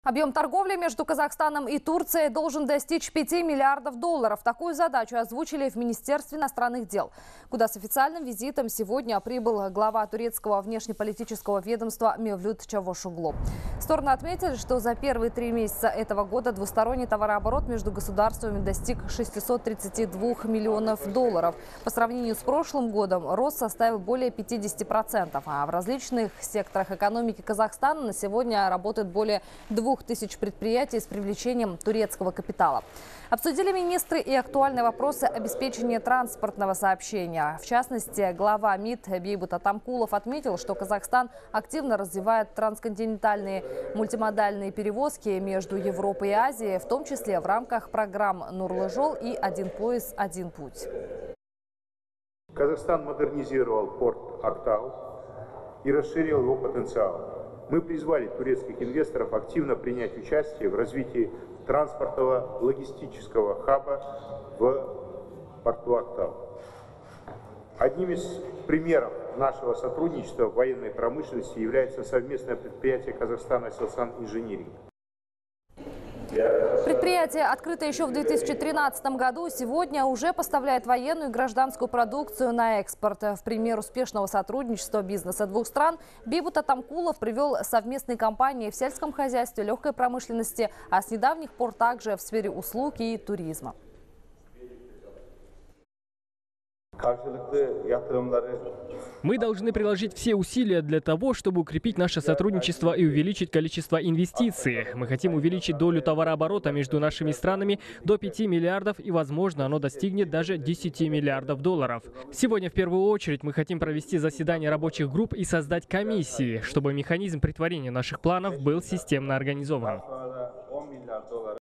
Объем торговли между Казахстаном и Турцией должен достичь 5 миллиардов долларов. Такую задачу озвучили в Министерстве иностранных дел, куда с официальным визитом сегодня прибыл глава турецкого внешнеполитического ведомства Мевлют Чавушоглу. Стороны отметили, что за первые 3 месяца этого года двусторонний товарооборот между государствами достиг 632 миллионов долларов. По сравнению с прошлым годом рост составил более 50%. А в различных секторах экономики Казахстана на сегодня работает более 2000 предприятий с привлечением турецкого капитала. Обсудили министры и актуальные вопросы обеспечения транспортного сообщения. В частности, глава МИД Бейбут Атамкулов отметил, что Казахстан активно развивает трансконтинентальные мультимодальные перевозки между Европой и Азией, в том числе в рамках программ «Нурлы жол» и «Один пояс, один путь». Казахстан модернизировал порт Актау и расширил его потенциал. Мы призвали турецких инвесторов активно принять участие в развитии транспортного логистического хаба в порту Актау. Одним из примеров нашего сотрудничества в военной промышленности является совместное предприятие Казахстана «Селсан Инжиниринг». Предприятие, открытое еще в 2013 году, сегодня уже поставляет военную и гражданскую продукцию на экспорт. В пример успешного сотрудничества бизнеса двух стран Бейбут Атамкулов привел совместные компании в сельском хозяйстве, легкой промышленности, а с недавних пор также в сфере услуг и туризма. Мы должны приложить все усилия для того, чтобы укрепить наше сотрудничество и увеличить количество инвестиций. Мы хотим увеличить долю товарооборота между нашими странами до 5 миллиардов и, возможно, оно достигнет даже 10 миллиардов долларов. Сегодня, в первую очередь, мы хотим провести заседание рабочих групп и создать комиссии, чтобы механизм претворения наших планов был системно организован.